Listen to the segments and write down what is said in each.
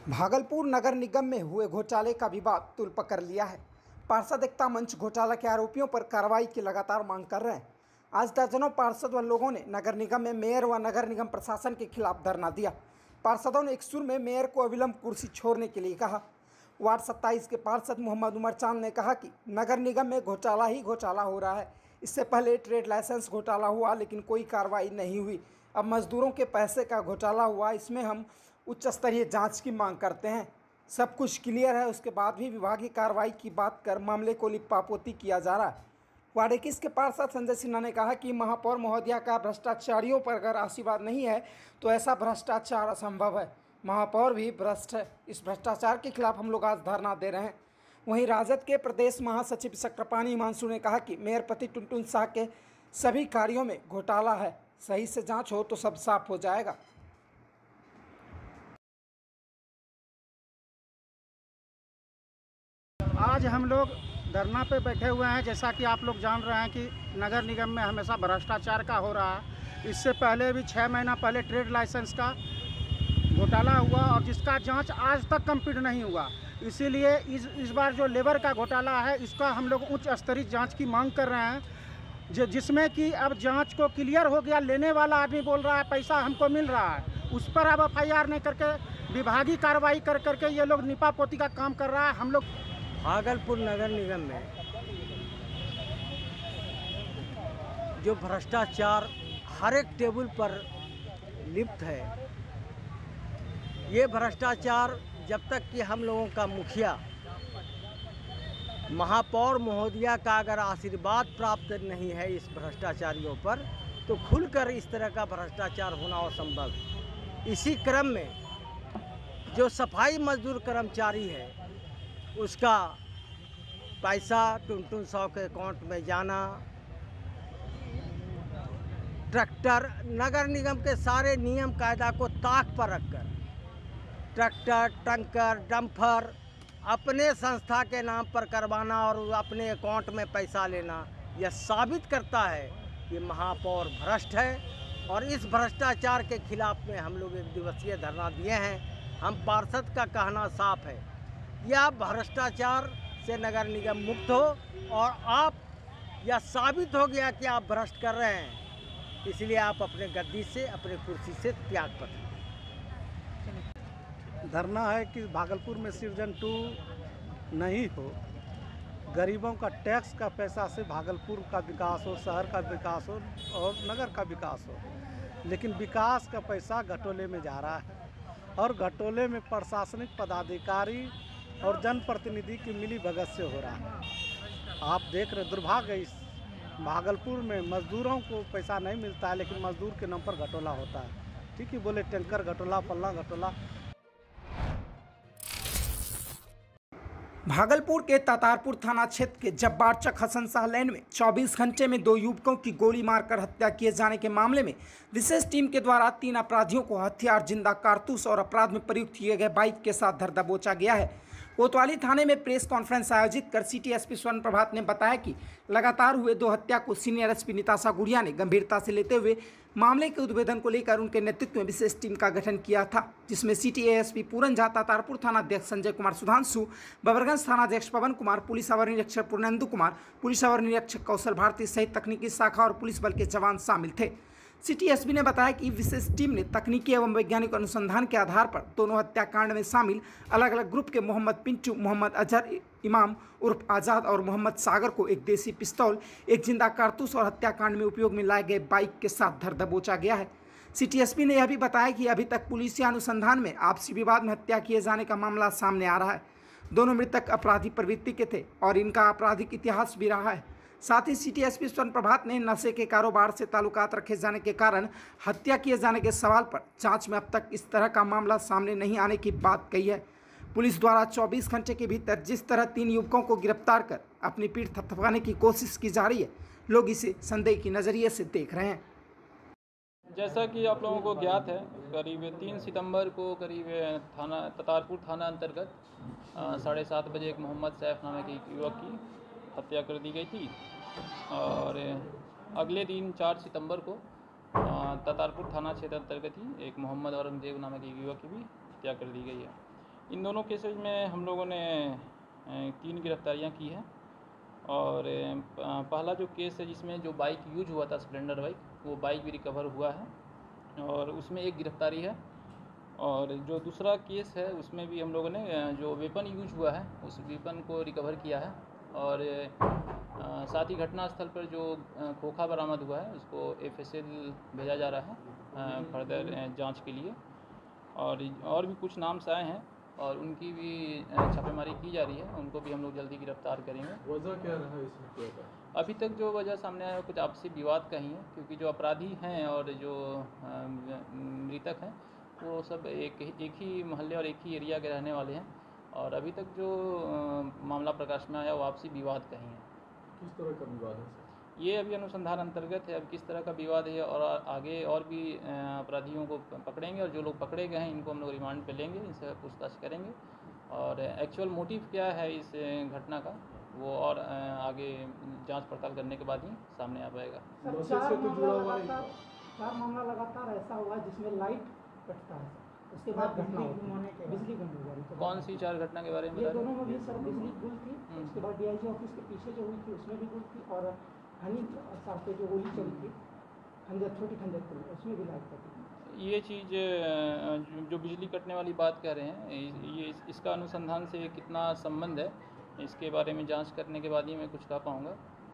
भागलपुर नगर निगम में हुए घोटाले का विवाद तूल पकड़ लिया है। पार्षद एकता मंच घोटाला के आरोपियों पर कार्रवाई की लगातार मांग कर रहे हैं। आज दर्जनों पार्षद व लोगों ने नगर निगम में मेयर व नगर निगम प्रशासन के खिलाफ धरना दिया। पार्षदों ने एक सुर में मेयर को अविलंब कुर्सी छोड़ने के लिए कहा। वार्ड 27 के पार्षद मोहम्मद उमर चांद ने कहा कि नगर निगम में घोटाला ही घोटाला हो रहा है। इससे पहले ट्रेड लाइसेंस घोटाला हुआ लेकिन कोई कार्रवाई नहीं हुई। अब मजदूरों के पैसे का घोटाला हुआ, इसमें हम उच्च स्तरीय जांच की मांग करते हैं। सब कुछ क्लियर है, उसके बाद भी विभागीय कार्रवाई की बात कर मामले को लिपापोती किया जा रहा है। वार्ड 21 के पार्षद संजय सिन्हा ने कहा कि महापौर महोदया का भ्रष्टाचारियों पर अगर आशीर्वाद नहीं है तो ऐसा भ्रष्टाचार असंभव है। महापौर भी भ्रष्ट है। इस भ्रष्टाचार के खिलाफ हम लोग आज धरना दे रहे हैं। वहीं राजद के प्रदेश महासचिव चक्रपाणी हिमांशु ने कहा कि मेयर पति टुनटुन शाह के सभी कार्यों में घोटाला है। सही से जांच हो तो सब साफ हो जाएगा। आज हम लोग धरना पे बैठे हुए हैं। जैसा कि आप लोग जान रहे हैं कि नगर निगम में हमेशा भ्रष्टाचार का हो रहा है। इससे पहले भी 6 महीना पहले ट्रेड लाइसेंस का घोटाला हुआ और जिसका जांच आज तक कंप्लीट नहीं हुआ। इसीलिए इस बार जो लेबर का घोटाला है इसका हम लोग उच्च स्तरीय जांच की मांग कर रहे हैं, जिसमें कि अब जांच को क्लियर हो गया। लेने वाला आदमी बोल रहा है पैसा हमको मिल रहा है, उस पर अब FIR नहीं करके विभागीय कार्रवाई कर करके ये लोग निपापोती का काम कर रहा है। हम लोग भागलपुर नगर निगम में जो भ्रष्टाचार हर एक टेबल पर लिप्त है, ये भ्रष्टाचार जब तक कि हम लोगों का मुखिया महापौर महोदया का अगर आशीर्वाद प्राप्त नहीं है इस भ्रष्टाचारियों पर, तो खुलकर इस तरह का भ्रष्टाचार होना असंभव है। इसी क्रम में जो सफाई मजदूर कर्मचारी है उसका पैसा टुनटुन शाह के अकाउंट में जाना, ट्रैक्टर नगर निगम के सारे नियम कायदा को ताक पर रखकर ट्रैक्टर, टंकर, डंपर अपने संस्था के नाम पर करवाना और अपने अकाउंट में पैसा लेना, यह साबित करता है कि महापौर भ्रष्ट है। और इस भ्रष्टाचार के खिलाफ में हम लोग 1 दिवसीय धरना दिए हैं। हम पार्षद का कहना साफ है, या भ्रष्टाचार से नगर निगम मुक्त हो और आप यह साबित हो गया कि आप भ्रष्ट कर रहे हैं, इसलिए आप अपने गद्दी से, अपने कुर्सी से त्याग पत्र। धरना है कि भागलपुर में सीजन 2 नहीं हो, गरीबों का टैक्स का पैसा से भागलपुर का विकास हो, शहर का विकास हो और नगर का विकास हो। लेकिन विकास का पैसा घटोले में जा रहा है और घटोले में प्रशासनिक पदाधिकारी और जनप्रतिनिधि की मिली भगत से हो रहा है। आप देख रहे, दुर्भाग्य इस भागलपुर में मजदूरों को पैसा नहीं मिलता है, लेकिन मजदूर के नाम पर घटोला होता है। ठीक है, बोले टैंकर घटोला, फल्ला घटोला। भागलपुर के तातारपुर थाना क्षेत्र के जब्बारचक हसन शाह लैन में 24 घंटे में 2 युवकों की गोली मारकर हत्या किए जाने के मामले में विशेष टीम के द्वारा 3 अपराधियों को हथियार, जिंदा कारतूस और अपराध में प्रयुक्त किए गए बाइक के साथ धर दबोचा गया है। कोतवाली थाने में प्रेस कॉन्फ्रेंस आयोजित कर सिटी एसपी स्वर्ण प्रभात ने बताया कि लगातार हुए 2 हत्या को सीनियर एसपी निताशा गुड़िया ने गंभीरता से लेते हुए मामले के उद्भेदन को लेकर उनके नेतृत्व में विशेष टीम का गठन किया था, जिसमें सिटी एएसपी पूरन झा, तातारपुर थाना अध्यक्ष संजय कुमार सुधांशु, बबरगंज थाना अध्यक्ष पवन कुमार, पुलिस अवर निरीक्षक पूर्णेंदु कुमार, पुलिस अवर निरीक्षक कौशल भारती सहित तकनीकी शाखा और पुलिस बल के जवान शामिल थे। सिटी एसपी ने बताया कि विशेष टीम ने तकनीकी एवं वैज्ञानिक अनुसंधान के आधार पर दोनों हत्याकांड में शामिल अलग अलग ग्रुप के मोहम्मद पिंटू, मोहम्मद अजहर इमाम उर्फ आज़ाद और मोहम्मद सागर को एक देसी पिस्तौल, एक जिंदा कारतूस और हत्याकांड में उपयोग में लाए गए बाइक के साथ धर दबोचा गया है। सिटी एसपी ने यह भी बताया कि अभी तक पुलिस अनुसंधान में आपसी विवाद में हत्या किए जाने का मामला सामने आ रहा है। दोनों मृतक अपराधी प्रवृत्ति के थे और इनका आपराधिक इतिहास भी रहा है। साथ ही सिटी एसपी स्वर्ण प्रभात ने नशे के कारोबार से ताल्लुकात रखे जाने के कारण हत्या किए जाने के सवाल पर जांच में अब तक इस तरह का मामला सामने नहीं आने की बात कही है। पुलिस द्वारा 24 घंटे के भीतर जिस तरह 3 युवकों को गिरफ्तार कर अपनी पीठ थपथपाने की कोशिश की जा रही है, लोग इसे संदेह की नज़रिए से देख रहे हैं। जैसा कि आप लोगों को ज्ञात है, करीब 3 सितंबर को करीब थाना तातारपुर थाना अंतर्गत 7:30 बजे एक मोहम्मद सैफ नामक एक युवक की हत्या कर दी गई थी और अगले दिन 4 सितंबर को तातारपुर थाना क्षेत्र अंतर्गत ही एक मोहम्मद औरंगजेब नामक एक युवक की भी हत्या कर दी गई है। इन दोनों केसेज में हम लोगों ने 3 गिरफ्तारियां की हैं और पहला जो केस है जिसमें जो बाइक यूज हुआ था स्प्लेंडर बाइक, वो बाइक भी रिकवर हुआ है और उसमें एक गिरफ्तारी है। और जो दूसरा केस है उसमें भी हम लोगों ने जो वेपन यूज हुआ है उस वेपन को रिकवर किया है और साथ ही घटनास्थल पर जो खोखा बरामद हुआ है उसको FSL भेजा जा रहा है फर्दर जांच के लिए। और भी कुछ नाम्स आए हैं और उनकी भी छापेमारी की जा रही है, उनको भी हम लोग जल्दी गिरफ्तार करेंगे। वजह क्या रहा इस हत्या का? अभी तक जो वजह सामने आया कुछ आपसी विवाद का ही है, क्योंकि जो अपराधी हैं और जो मृतक हैं वो सब एक ही मोहल्ले और एक ही एरिया के रहने वाले हैं और अभी तक जो मामला प्रकाश में आया वो आपसी विवाद का ही है। किस तरह का विवाद है सर? ये अभी अनुसंधान अंतर्गत है, अब किस तरह का विवाद है और आगे और भी अपराधियों को पकड़ेंगे और जो लोग पकड़े गए हैं इनको हम लोग रिमांड पे लेंगे, इनसे पूछताछ करेंगे और एक्चुअल मोटिव क्या है इस घटना का वो और आगे जांच पड़ताल करने के बाद ही सामने आ पाएगा। नशे से तो जुड़ा हुआ नहीं था। 4 मामला लगातार ऐसा हुआ जिसमें लाइट कटता है सर, उसके बाद घटना होने के बिजली गुम हो गई। कौन सी 4 घटना के बारे में ये बता रहे दोनों में भी सर बिजली गुल थी, उसके बाद DIG ऑफिस के पीछे जो हुई थी उसमें भी गुल थी और हनी साहब पे जो गोली चली थी खंजर, छोटी खंजर थी, उसमें भी लाइट कटी। ये चीज़ जो बिजली कटने वाली बात कह रहे हैं ये इसका अनुसंधान से कितना संबंध है इसके बारे में जांच करने के बाद ही मैं कुछ कह पाऊँगा।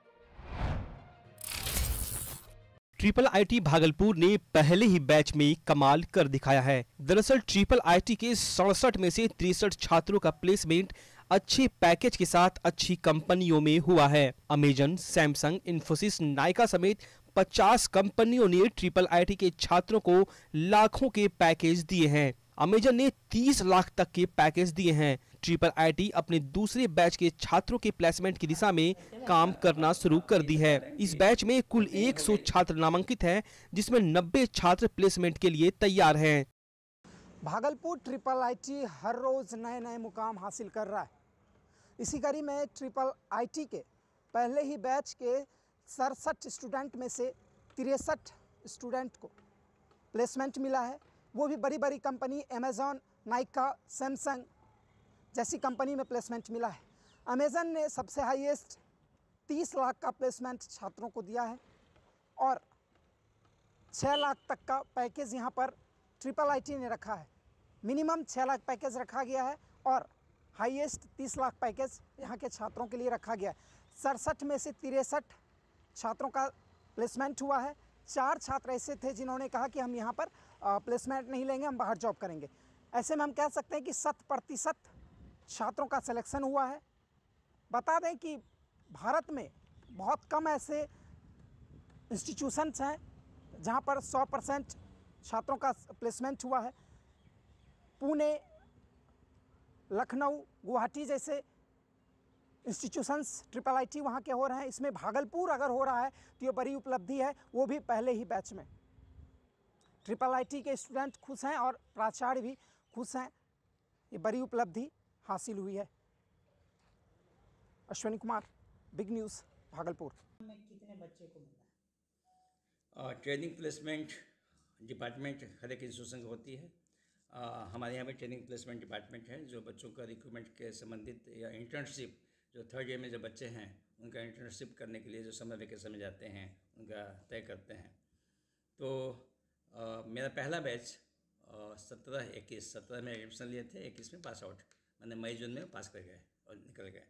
IIIT भागलपुर ने पहले ही बैच में कमाल कर दिखाया है। दरअसल IIIT के 67 में से 63 छात्रों का प्लेसमेंट अच्छे पैकेज के साथ अच्छी कंपनियों में हुआ है। अमेजन, सैमसंग, इन्फोसिस, नाइका समेत 50 कंपनियों ने IIIT के छात्रों को लाखों के पैकेज दिए हैं। अमेजन ने 30 लाख तक के पैकेज दिए हैं। IIIT अपने दूसरे बैच के छात्रों के प्लेसमेंट की दिशा में काम करना शुरू कर दी है। इस बैच में कुल 100 छात्र नामांकित हैं, जिसमें 90 छात्र प्लेसमेंट के लिए तैयार हैं। भागलपुर IIIT हर रोज नए नए मुकाम हासिल कर रहा है। इसी कड़ी में IIIT के पहले ही बैच के 67 स्टूडेंट में से 63 स्टूडेंट को प्लेसमेंट मिला है, वो भी बड़ी बड़ी कंपनी अमेज़ॉन, नाइका, सैमसंग जैसी कंपनी में प्लेसमेंट मिला है। अमेज़न ने सबसे हाईएस्ट 30 लाख का प्लेसमेंट छात्रों को दिया है और 6 लाख तक का पैकेज यहाँ पर IIIT ने रखा है। मिनिमम 6 लाख पैकेज रखा गया है और हाईएस्ट 30 लाख पैकेज यहाँ के छात्रों के लिए रखा गया है। 67 में से 63 छात्रों का प्लेसमेंट हुआ है। 4 छात्र ऐसे थे जिन्होंने कहा कि हम यहाँ पर प्लेसमेंट नहीं लेंगे, हम बाहर जॉब करेंगे। ऐसे में हम कह सकते हैं कि 100% छात्रों का सिलेक्शन हुआ है। बता दें कि भारत में बहुत कम ऐसे इंस्टीट्यूशंस हैं जहाँ पर 100% छात्रों का प्लेसमेंट हुआ है। पुणे, लखनऊ, गुवाहाटी जैसे इंस्टीट्यूशंस IIIT वहाँ के हो रहे हैं। इसमें भागलपुर अगर हो रहा है तो ये बड़ी उपलब्धि है, वो भी पहले ही बैच में। IIIT के स्टूडेंट खुश हैं और प्राचार्य भी खुश हैं, ये बड़ी उपलब्धि हासिल हुई है। Ashwini Kumar, big news, Bhagalpur. कितने बच्चे को मिला? ट्रेनिंग प्लेसमेंट डिपार्टमेंट हर एक इंस्टीट्यूशन की होती है। हमारे यहाँ पे ट्रेनिंग प्लेसमेंट डिपार्टमेंट है जो बच्चों का रिक्रूटमेंट के संबंधित या इंटर्नशिप, जो 3rd ईयर में जो बच्चे हैं उनका इंटर्नशिप करने के लिए जो समर वेकेशन में जाते हैं उनका तय करते हैं। तो मेरा पहला बैच 17 में एडमिशन लिए थे, 21 में पास आउट, मैंने मई जून में पास कर गए और निकल गए।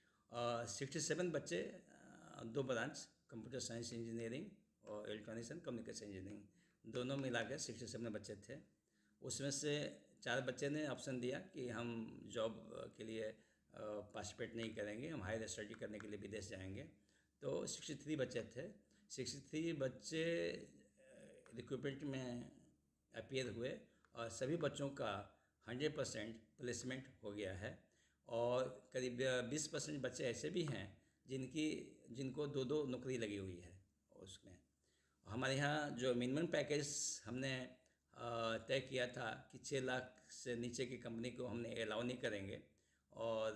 67 बच्चे, 2 ब्रांच, कंप्यूटर साइंस इंजीनियरिंग और इलेक्ट्रॉनिक्स एंड कम्युनिकेशन इंजीनियरिंग, दोनों मिला के 67 बच्चे थे। उसमें से 4 बच्चे ने ऑप्शन दिया कि हम जॉब के लिए पार्टिसिपेट नहीं करेंगे, हम हायर स्टडी करने के लिए विदेश जाएंगे। तो 63 बच्चे थे। 63 बच्चे रिक्रूटमेंट में अपीयर हुए और सभी बच्चों का 100% प्लेसमेंट हो गया है और करीब 20% बच्चे ऐसे भी हैं जिनको 2 नौकरी लगी हुई है। उसमें हमारे यहाँ जो मिनिमम पैकेज हमने तय किया था कि 6 लाख से नीचे की कंपनी को हमने अलाउ नहीं करेंगे और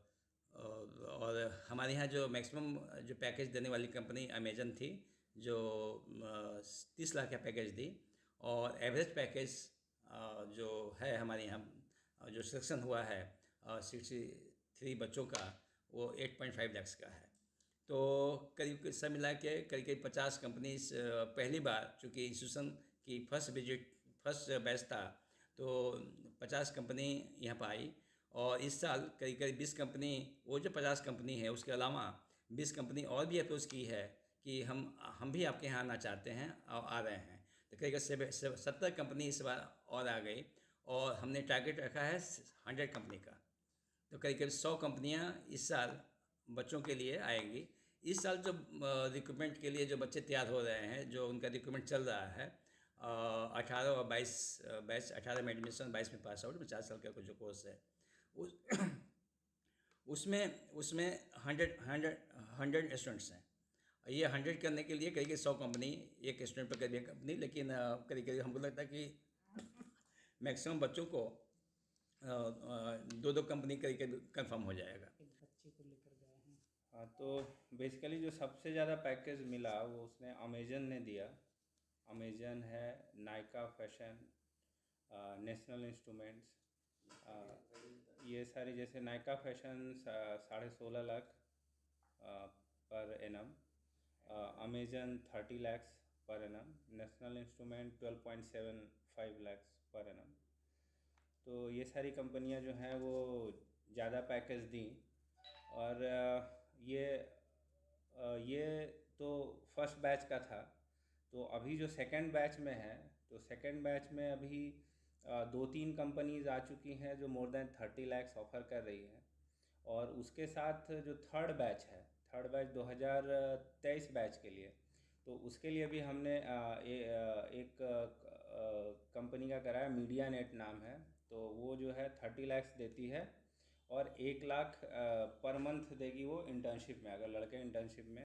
हमारे यहाँ जो मैक्सिमम जो पैकेज देने वाली कंपनी अमेजन थी जो 30 लाख का पैकेज दी और एवरेज पैकेज जो है हमारे यहाँ जो सिलेक्शन हुआ है 63 बच्चों का, वो 8.5 लाख का है। तो करीब सब मिला के करीब 50 कंपनीज पहली बार, चूँकि इंस्टीट्यूशन की फर्स्ट बैच था, तो 50 कंपनी यहाँ पर आई। और इस साल करीब 20 कंपनी, वो जो 50 कंपनी है उसके अलावा 20 कंपनी और भी अप्रोच की है कि हम भी आपके यहाँ आना चाहते हैं और आ रहे हैं। तो करीब 70 कंपनी इस बार और आ गई, और हमने टारगेट रखा है 100 कंपनी का। तो करीब 100 कंपनियाँ इस साल बच्चों के लिए आएंगी। इस साल जो रिक्रूटमेंट के लिए जो बच्चे तैयार हो रहे हैं, जो उनका रिक्रूटमेंट चल रहा है, 18 और 22 बैच, 18 में एडमिशन, 22 में पास आउट, 50 साल का जो कोर्स है उसमें 100 स्टूडेंट्स हैं। ये 100 करने के लिए करीब 100 कंपनी, एक स्टूडेंट पर करीब कंपनी, लेकिन करीब हमको लगता है कि मैक्सिमम बच्चों को 2 कंपनी करीब कंफर्म हो जाएगा। बच्चे को लेकर गए हैं। हाँ, तो बेसिकली जो सबसे ज़्यादा पैकेज मिला वो उसने अमेजन ने दिया। अमेजन है, नायका फैशन, नेशनल इंस्ट्रूमेंट्स, ये सारी, जैसे Nykaa fashion 16.5 lakh per annum, Amazon 30 lakh per annum, national instrument 12.75 lakh per annum. तो ये सारी कंपनियां जो हैं वो ज़्यादा पैकेज दी। और ये तो फर्स्ट बैच का था। तो अभी जो सेकंड बैच में है, तो सेकंड बैच में अभी 2-3 कंपनीज आ चुकी हैं जो मोर देन 30 लाख ऑफ़र कर रही हैं। और उसके साथ जो थर्ड बैच है, थर्ड बैच 2023 बैच के लिए, तो उसके लिए भी हमने एक कंपनी का कराया, मीडिया नेट नाम है। तो वो जो है 30 लाख देती है और 1 लाख पर मंथ देगी वो इंटर्नशिप में, अगर लड़के इंटर्नशिप में।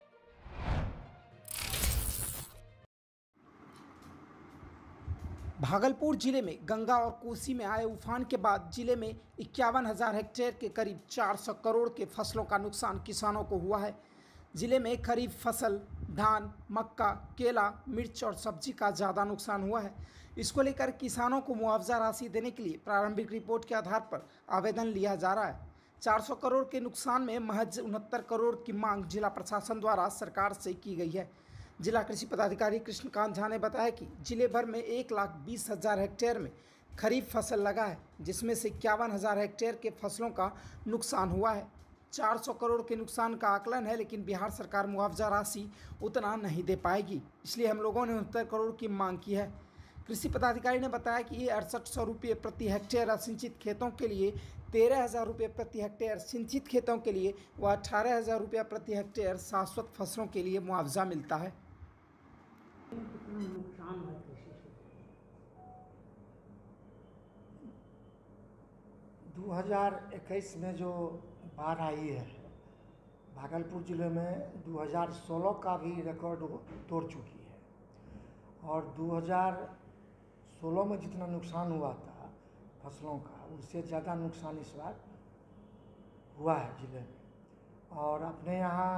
भागलपुर जिले में गंगा और कोसी में आए उफान के बाद जिले में 51,000 हेक्टेयर के करीब 400 करोड़ के फसलों का नुकसान किसानों को हुआ है। जिले में खरीफ फसल, धान, मक्का, केला, मिर्च और सब्जी का ज़्यादा नुकसान हुआ है। इसको लेकर किसानों को मुआवजा राशि देने के लिए प्रारंभिक रिपोर्ट के आधार पर आवेदन लिया जा रहा है। 400 करोड़ के नुकसान में महज 69 करोड़ की मांग जिला प्रशासन द्वारा सरकार से की गई है। जिला कृषि पदाधिकारी कृष्णकांत झा ने बताया कि जिले भर में 1,20,000 हेक्टेयर में खरीफ फसल लगा है, जिसमें से 51,000 हेक्टेयर के फसलों का नुकसान हुआ है। 400 करोड़ के नुकसान का आकलन है, लेकिन बिहार सरकार मुआवजा राशि उतना नहीं दे पाएगी, इसलिए हम लोगों ने 69 करोड़ की मांग की है। कृषि पदाधिकारी ने बताया कि 6800 रुपये प्रति हेक्टेयर असिंचित खेतों के लिए, 13,000 रुपये प्रति हेक्टेयर सिंचित खेतों के लिए व 18,000 रुपये प्रति हेक्टेयर शाश्वत फसलों के लिए मुआवजा मिलता है। कितना नुकसान है कृषि से? 2021 में जो बाढ़ आई है भागलपुर ज़िले में, 2016 का भी रिकॉर्ड तोड़ चुकी है। और 2016 में जितना नुकसान हुआ था फसलों का, उससे ज़्यादा नुकसान इस बार हुआ है ज़िले में। और अपने यहाँ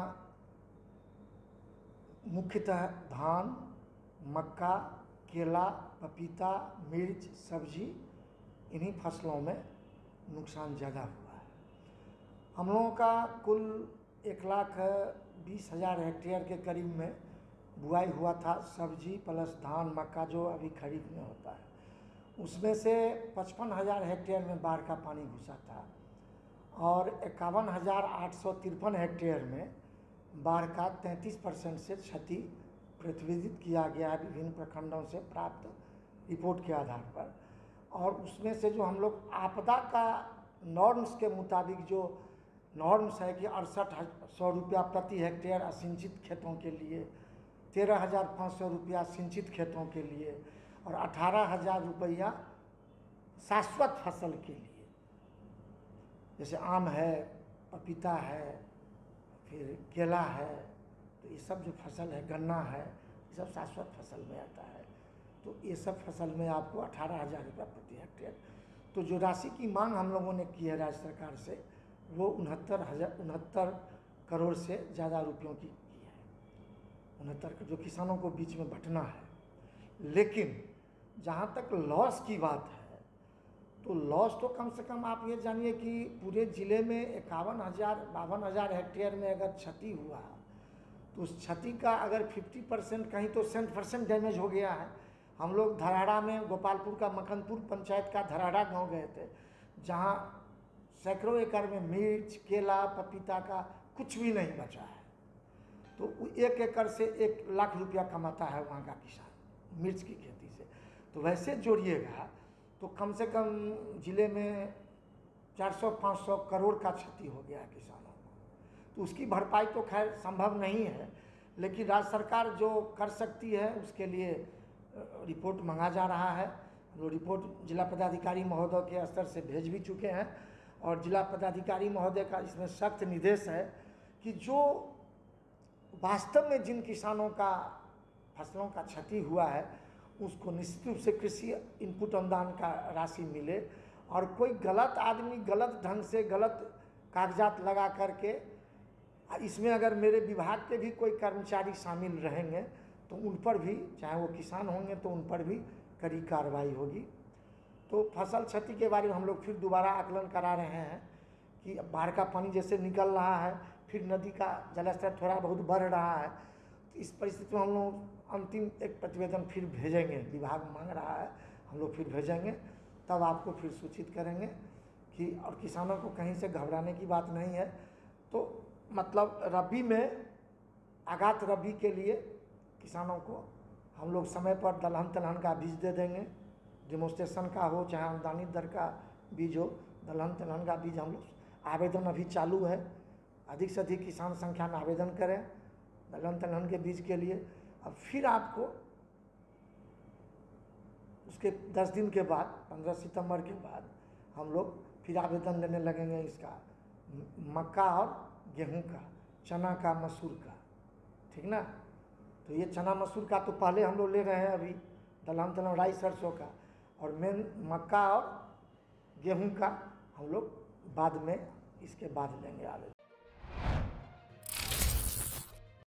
मुख्यतः धान, मक्का, केला, पपीता, मिर्च, सब्जी, इन्हीं फसलों में नुकसान ज़्यादा हुआ है। हम लोगों का कुल 1,20,000 हेक्टेयर के करीब में बुआई हुआ था, सब्जी प्लस धान, मक्का जो अभी खरीफ में होता है। उसमें से 55,000 हेक्टेयर में बाढ़ का पानी घुसा था और 51,853 हेक्टेयर में बाढ़ का 33% से क्षति प्रतिवेदित किया गया है विभिन्न प्रखंडों से प्राप्त रिपोर्ट के आधार पर। और उसमें से जो हम लोग आपदा का नॉर्म्स के मुताबिक जो नॉर्म्स है कि 6800 रुपया प्रति हेक्टेयर असिंचित खेतों के लिए, 13,500 रुपया सिंचित खेतों के लिए और 18,000 रुपया शाश्वत फसल के लिए, जैसे आम है, पपीता है, फिर केला है, तो ये सब जो फसल है, गन्ना है, ये सब शाश्वत फसल में आता है। तो ये सब फसल में आपको 18,000 रुपया प्रति हेक्टेयर। तो जो राशि की मांग हम लोगों ने की है राज्य सरकार से, वो 69 करोड़ से ज़्यादा रुपयों की है। 69 जो किसानों को बीच में बंटना है। लेकिन जहाँ तक लॉस की बात है, तो लॉस तो कम से कम आप ये जानिए कि पूरे ज़िले में 52,000 हेक्टेयर में अगर क्षति हुआ तो उस क्षति का अगर 50% कहीं तो 100% डैमेज हो गया है। हम लोग धराड़ा में गोपालपुर का मखनपुर पंचायत का धराड़ा गांव गए थे, जहां सैकड़ों एकड़ में मिर्च, केला, पपीता का कुछ भी नहीं बचा है। तो 1 एकड़ से 1 लाख रुपया कमाता है वहाँ का किसान मिर्च की खेती से। तो वैसे जोड़िएगा तो कम से कम ज़िले में 400-500 करोड़ का क्षति हो गया है किसानों को। तो उसकी भरपाई तो खैर संभव नहीं है, लेकिन राज्य सरकार जो कर सकती है उसके लिए रिपोर्ट मांगा जा रहा है। वो रिपोर्ट जिला पदाधिकारी महोदय के स्तर से भेज भी चुके हैं और जिला पदाधिकारी महोदय का इसमें सख्त निर्देश है कि जो वास्तव में जिन किसानों का फसलों का क्षति हुआ है उसको निश्चित रूप से कृषि इनपुट अनुदान का राशि मिले, और कोई गलत आदमी गलत ढंग से गलत कागजात लगा करके इसमें अगर मेरे विभाग के भी कोई कर्मचारी शामिल रहेंगे तो उन पर भी, चाहे वो किसान होंगे तो उन पर भी कड़ी कार्रवाई होगी। तो फसल क्षति के बारे में हम लोग फिर दोबारा आकलन करा रहे हैं कि बाढ़ का पानी जैसे निकल रहा है, फिर नदी का जलस्तर थोड़ा बहुत बढ़ रहा है, तो इस परिस्थिति में हम लोग अंतिम एक प्रतिवेदन फिर भेजेंगे। विभाग मांग रहा है, हम लोग फिर भेजेंगे, तब आपको फिर सूचित करेंगे कि, और किसानों को कहीं से घबराने की बात नहीं है। तो मतलब रबी में, आगात रबी के लिए किसानों को हम लोग समय पर दलहन तिलहन का बीज दे देंगे, डेमोस्ट्रेशन का हो चाहे अनुदानित दर का बीज हो, दलहन तिलहन का बीज हम लोग, आवेदन अभी चालू है। अधिक से अधिक किसान संख्या में आवेदन करें दलहन तिलहन के बीज के लिए। अब फिर आपको उसके 10 दिन के बाद, 15 सितंबर के बाद हम लोग फिर आवेदन लेने लगेंगे इसका, मक्का और गेहूं का, चना का, मसूर का, ठीक ना। तो ये चना मसूर का तो पहले हम लोग ले रहे हैं अभी, दलहन तिलहन राई सरसों का, और मेन मक्का और गेहूं का हम लोग बाद में, इसके बाद लेंगे आवेदन।